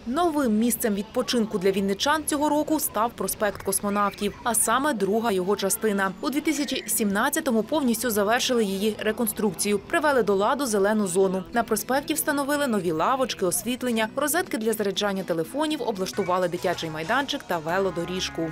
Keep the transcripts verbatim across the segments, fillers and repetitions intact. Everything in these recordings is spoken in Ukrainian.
Новим місцем відпочинку для вінничан цього року став проспект Космонавтів, а саме друга його частина. У дві тисячі сімнадцятому повністю завершили її реконструкцію, привели до ладу зелену зону. На проспекті встановили нові лавочки, освітлення, розетки для заряджання телефонів, облаштували дитячий майданчик та велодоріжку.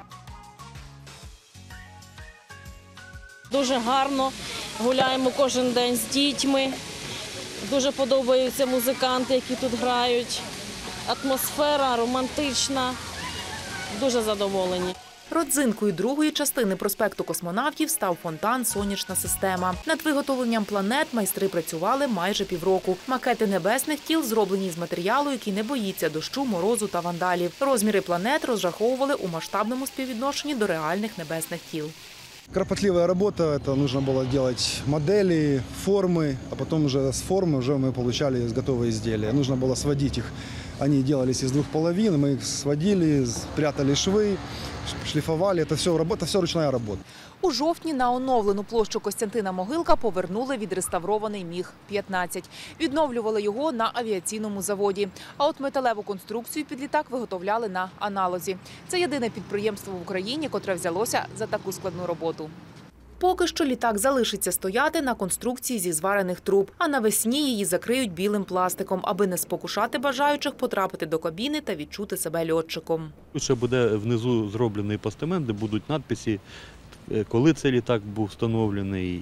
Дуже гарно, гуляємо кожен день з дітьми. Дуже подобаються музиканти, які тут грають. Атмосфера романтична. Дуже задоволені. Родзинкою другої частини проспекту Космонавтів став фонтан «Сонячна система». Над виготовленням планет майстри працювали майже півроку. Макети небесних тіл зроблені з матеріалу, який не боїться дощу, морозу та вандалів. Розміри планет розраховували у масштабному співвідношенні до реальних небесних тіл. Кропотливая работа, это нужно было делать модели, формы, а потом уже с формы уже мы получали готовые изделия. Нужно было сводить их, они делались из двух половин, мы их сводили, прятали швы, шлифовали, это все, работа, все ручная работа. У жовтні на оновлену площу Костянтина Могилка повернули відреставрований міг п'ятнадцять. Відновлювали його на авіаційному заводі. А от металеву конструкцію під літак виготовляли на аналозі. Це єдине підприємство в Україні, котре взялося за таку складну роботу. Поки що літак залишиться стояти на конструкції зі зварених труб, а навесні її закриють білим пластиком, аби не спокушати бажаючих потрапити до кабіни та відчути себе льотчиком. Ще буде внизу зроблений постамент, де будуть надписи, коли цей літак був встановлений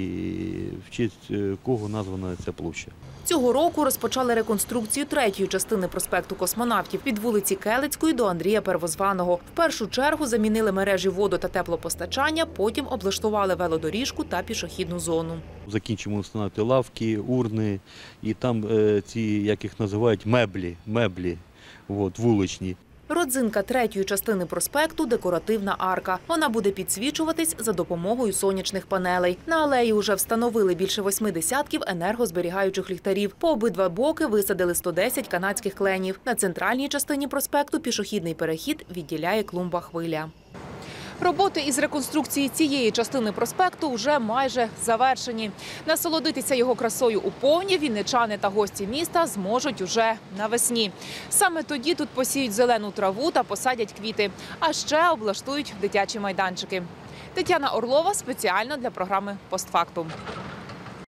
і в честь кого названа ця площа. Цього року розпочали реконструкцію третьої частини проспекту Космонавтів від вулиці Келицької до Андрія Первозваного. В першу чергу замінили мережі воду- та теплопостачання, потім облаштували велодоріжку та пішохідну зону. Закінчимо встановити лавки, урни і там ці, як їх називають, меблі, меблі от, вуличні. Родзинка третьої частини проспекту – декоративна арка. Вона буде підсвічуватись за допомогою сонячних панелей. На алеї вже встановили більше восьми десятків енергозберігаючих ліхтарів. По обидва боки висадили сто десять канадських кленів. На центральній частині проспекту пішохідний перехід відділяє клумба «Хвиля». Роботи із реконструкції цієї частини проспекту вже майже завершені. Насолодитися його красою уповні вінничани та гості міста зможуть уже навесні. Саме тоді тут посіють зелену траву та посадять квіти, а ще облаштують дитячі майданчики. Тетяна Орлова спеціально для програми «Постфактум».